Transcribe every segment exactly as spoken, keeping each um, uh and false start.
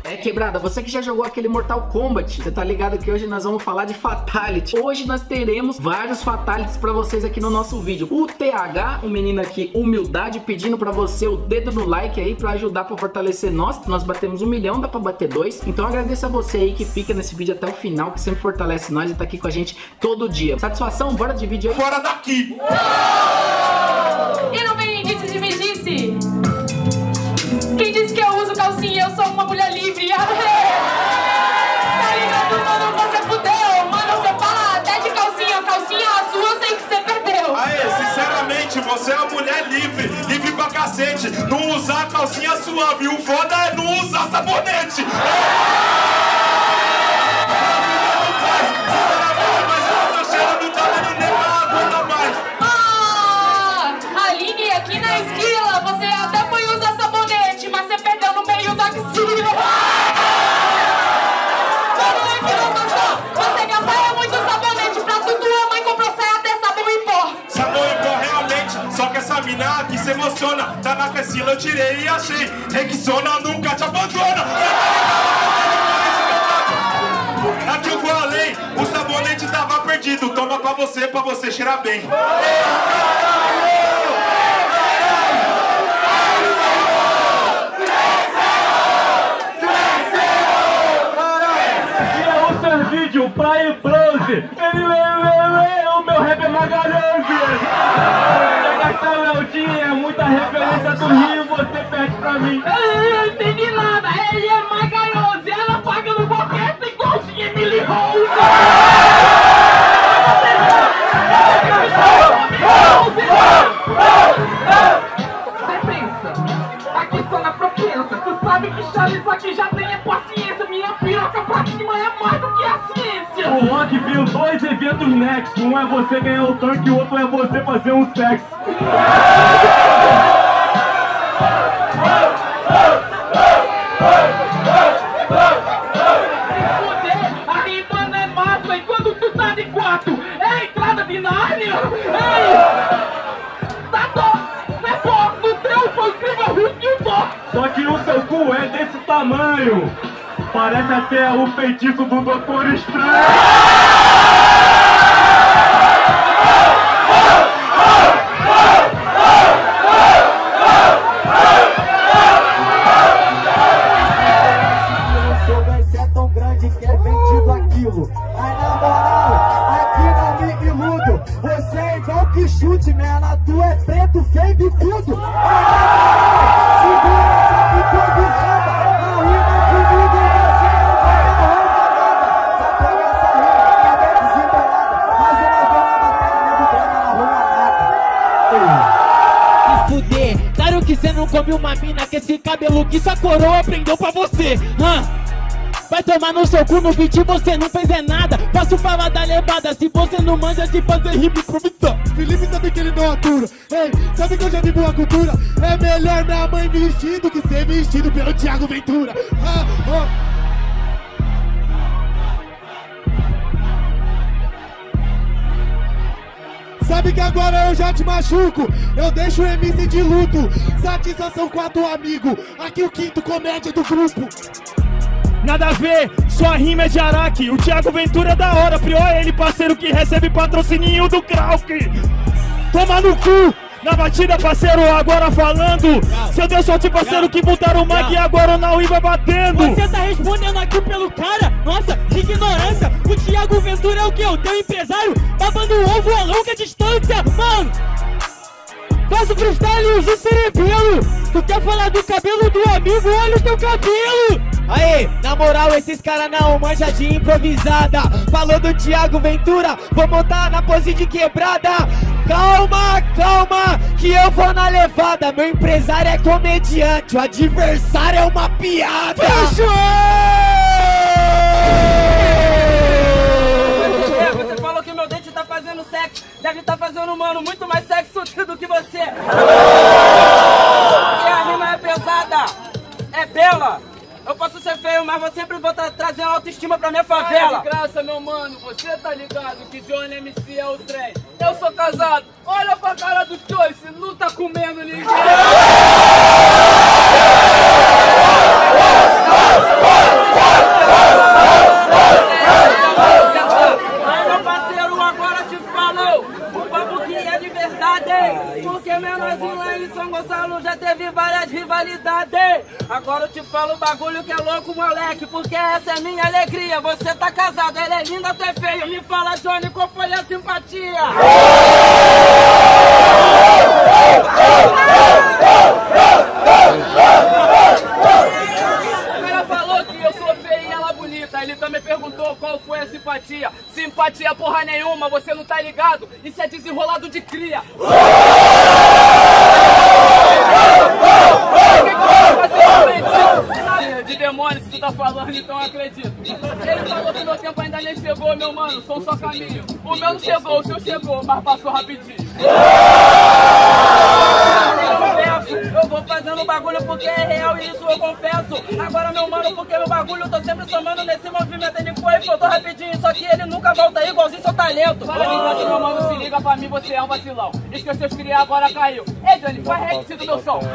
É, quebrada, você que já jogou aquele Mortal Kombat, você tá ligado que hoje nós vamos falar de Fatality. Hoje nós teremos vários Fatalities pra vocês aqui no nosso vídeo. O T H, o menino aqui, humildade, pedindo pra você o dedo no like aí pra ajudar pra fortalecer nós. Nós batemos um milhão, dá pra bater dois. Então agradeço a você aí que fica nesse vídeo até o final, que sempre fortalece nós e tá aqui com a gente todo dia. Satisfação? Bora de vídeo aí. Fora daqui! E não vem disse de me disse. Quem disse que eu uso calcinha? Eu sou uma mulher livre. Tá ligado, mano? Você fudeu. Mano, você fala até de calcinha. Calcinha a sua, eu sei que você perdeu. Aê, sinceramente, você é uma mulher livre. Livre pra cacete. Não usar calcinha suave. O foda é não usar sabonete. Que se emociona, tá na Cancila, eu tirei e achei. Rexona nunca te abandona. Aqui eu vou além, o sabonete tava perdido. Toma pra você, pra você cheirar bem. Tira o seu vídeo, Praia Bronze. Ele leu, o meu rap é Magalhães. É muita referência do Rio, você pede pra mim. Eu não entendi nada, ele é Magalhães. Ela paga no boquete igualzinho Emily Rose. Você pensa, aqui só na propensa. Tu sabe que Charles aqui já tem a paciência. Minha piroca pra cima é mais do que a ciência. O Rock viu dois eventos next. Um é você ganhar o tanque e o outro é você fazer um sexo. A rimando é massa e quando tu tá de quarto é entrada de Nárnia. Ei, tá dó, não é pó, no teu foi incrível Hulk e o dó. Só que o seu cu é desse tamanho, parece até o feitiço do Doutor Estranho. Chute, mela, tu é preto, feio e tudo. Segura essa que todo samba. Na rima comigo você não vai na roupa. Já pega essa rima, que é desembolada. Mas eu não vou na batalha, nego grana na rua nada. Se fuder, claro que cê não come uma mina que esse cabelo que sua coroa prendeu pra você. Hã? Vai tomar no seu cu, no beat você não fez é nada. Faço fala da levada, se você não manja de fazer rima improvisar. Felipe sabe que ele não atura. Ei, sabe que eu já vivo a cultura. É melhor minha mãe vestido que ser vestido pelo Thiago Ventura. Ah, ah. Sabe que agora eu já te machuco. Eu deixo o M C de luto. Satisfação com a tua amigo. Aqui o quinto comédia do grupo. Nada a ver, sua rima é de Araque. O Thiago Ventura é da hora, pior é ele, parceiro que recebe patrocininho do Krauk. Toma no cu, na batida, parceiro, agora falando. Seu Deus, sorte, parceiro, que botaram o Mag e agora o Naui vai batendo. Você tá respondendo aqui pelo cara? Nossa, que ignorância. O Thiago Ventura é o que? O teu empresário? Babando o ovo a longa distância, mano. Faço freestyle e uso cerebelo. Tu quer falar do cabelo do amigo? Olha o teu cabelo. Aê, na moral, esses caras não manja de improvisada. Falou do Thiago Ventura, vou montar na pose de quebrada. Calma, calma, que eu vou na levada. Meu empresário é comediante, o adversário é uma piada. Fechou! É, você falou que meu dente tá fazendo sexo. Deve tá fazendo, mano, muito mais sexo do que você. E a rima é pesada, é bela. Eu posso ser feio, mas vou sempre vou tra trazer uma autoestima pra minha favela. Ah, de graça, meu mano, você tá ligado que Johnny M C é o trem. Eu sou casado, olha pra cara do Choice, não tá comendo ninguém. bagulho que é louco, moleque, porque essa é minha alegria. Você tá casado, ela é linda, tu é feio. Me fala, Johnny, qual foi a simpatia? O cara falou que eu sou feio e ela bonita. Ele também perguntou qual foi a simpatia. Simpatia porra nenhuma, você não tá ligado? Isso é desenrolado de cria. De demônio, se tu tá falando, então eu acredito. Ele falou que meu tempo ainda nem chegou, meu mano, sou só caminho. O meu não chegou, o seu chegou, mas passou rapidinho. Eu vou fazendo bagulho porque é real e isso eu confesso. Agora, meu mano, porque meu bagulho eu tô sempre somando nesse movimento. Ele foi e voltou rapidinho, só que ele nunca volta igualzinho seu talento. Para mim, se meu mano se liga pra mim, você é um vacilão. Esqueceu de criar, agora caiu. Ei, Johnny, faz requisito do meu som.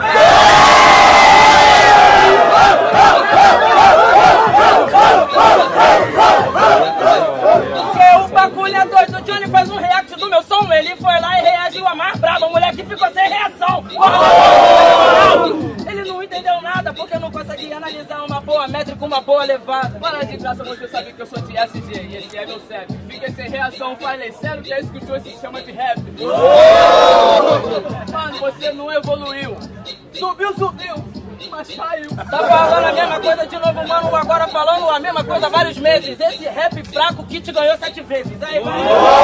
Porque o bagulho é doido, o Johnny faz um react do meu som. Ele foi lá e reagiu a mais brava. O moleque ficou sem reação. Ele não entendeu nada porque não consegue analisar uma boa métrica com uma boa levada. Para de graça, você sabe que eu sou de S G e esse é meu C E P. Fiquei sem reação, falei sério que é isso que o Johnny se chama de rap. Mano, você não evoluiu. Subiu, subiu, mas caiu. Tá falando a mesma coisa de novo, mano. Agora falando a mesma coisa há vários meses. Esse rap fraco que te ganhou sete vezes. Aí, vai.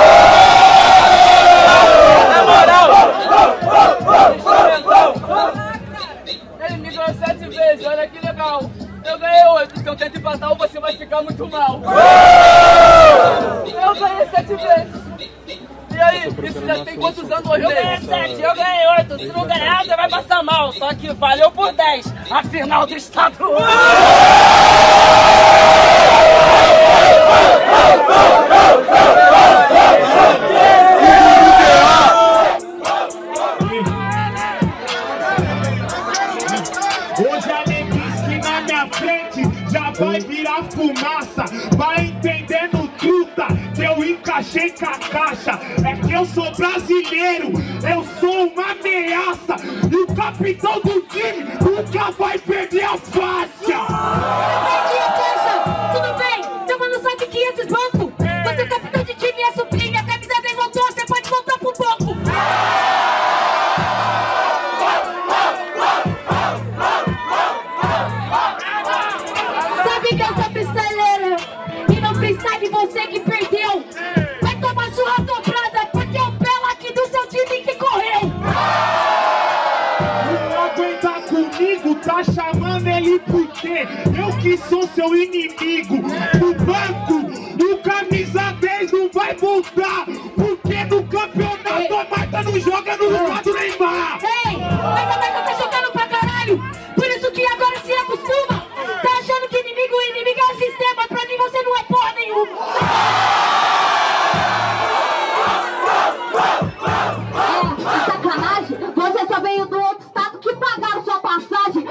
Na moral, ele me ganhou sete vezes, olha que legal. Eu ganhei oito, se eu tento empatar você vai ficar muito mal. Eu ganhei sete vezes. E aí, isso já tem quantos anos hoje? Eu ganhei sete, eu ganhei oito. Se não ganhar, você vai passar mal. Só que valeu por dez. A final do estadual. Hoje a neguice na minha frente já vai virar fumaça. Vai entendendo, truta, que eu encaixei com a caixa. É que eu sou brasileiro, eu sou uma ameaça. E o capitão do time nunca vai perder a faixa. Tudo bem, teu mano sabe quinhentos bancos. Você é capitão de time, é sublime. A camisa dez voltou, você pode voltar pro banco. Sabe que eu sou freestyleira e no freestyle você que perdeu. Vai tomar sua dobrada porque é o Bela aqui do seu time que correu. Não aguenta comigo, tá chamando ele por quê? Eu que sou seu inimigo. O banco, o camisa dez não vai voltar. Porque no campeonato a Marta não joga no lugar do Neymar. Ei, mas a Marta tá jogando pra caralho. Por isso que agora se acostuma. Tá achando que inimigo, inimigo é o sistema. Pra mim você não é porra nenhuma. Que sacanagem! Você só veio do outro estado que pagaram sua passagem.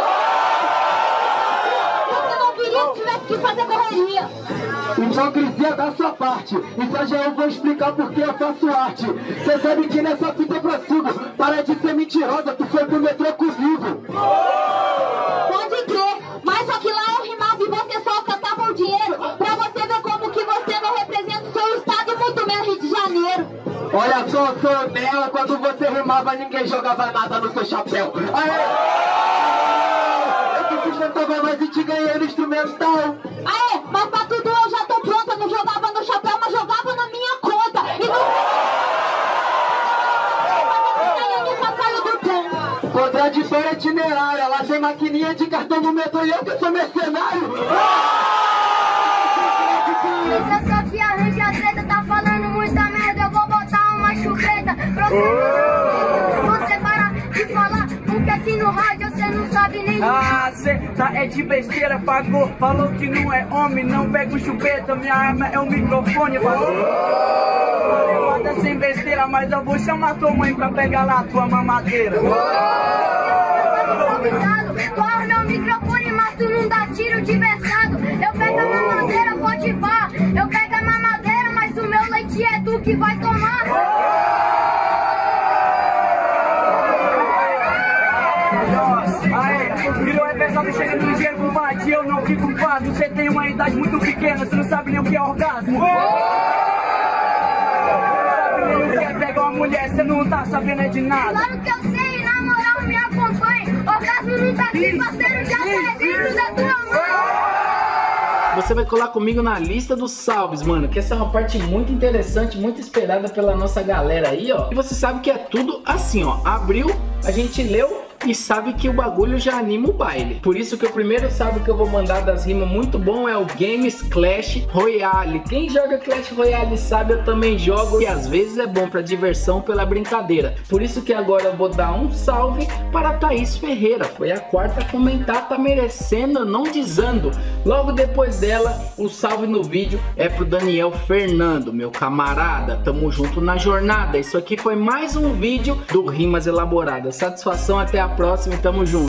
Você não queria que tivesse que fazer correria. Hipocrisia da sua parte. Isso já eu vou explicar porque eu faço arte. Você sabe que nessa fita eu prossigo. Para de ser mentirosa, tu foi pro metrô comigo. Pode crer, mas só que lá eu rimava e você só cantava o dinheiro. Pra você ver como que você não representa o seu estado e muito menos Rio de Janeiro. Olha só, sou nela. Quando você rimava, ninguém jogava nada no seu chapéu. Aê! Eu que sustentava mais e te ganhei no instrumental. Aê, mas pra tudo eu já tô pronta. Não jogava no chapéu, mas jogava na minha conta. E não... Eu nunca saio do ponto. Contraditória itinerária. Ela tem maquininha de cartão no metrô e eu que sou mercenário. Essa só que arranja a treta, tá falando muita merda. Eu vou botar uma chupeta pra você parar de falar. Porque aqui no rádio você não sabe nem. Ah, cê tá é de besteira, pagou. Falou que não é homem, não pega o chupeta. Minha arma é o microfone, falou. Levada sem besteira, mas eu vou chamar tua mãe pra pegar lá tua mamadeira. Tu arma é o microfone, mas tu não dá tiro de versado. Eu pego a mamadeira, pode pá. Eu pego a mamadeira, mas o meu leite é tu que vai tomar. Aê, virou é pesado, chega no ligeiro com bate. verdade eu não fico fácil. Você tem uma idade muito pequena, você não sabe nem o que é orgasmo. Você não sabe nem o que é pegar uma mulher, você não tá sabendo é de nada. Claro que eu sei, na moral me acompanha. Orgasmo não tá aqui, parceiro, já tá dentro da tua mão. Você vai colar comigo na lista dos salves, mano, que essa é uma parte muito interessante, muito esperada pela nossa galera aí, ó. E você sabe que é tudo assim, ó. Abriu, a gente leu e sabe que o bagulho já anima o baile. Por isso que o primeiro salve que eu vou mandar das rimas muito bom é o Games Clash Royale. Quem joga Clash Royale sabe, eu também jogo e às vezes é bom pra diversão, pela brincadeira. Por isso que agora eu vou dar um salve para a Thaís Ferreira. Foi a quarta a comentar, tá merecendo, não desando. Logo depois dela, o salve no vídeo é pro Daniel Fernando, meu camarada. Tamo junto na jornada. Isso aqui foi mais um vídeo do Rimas Elaboradas. Satisfação, até a próxima e tamo junto.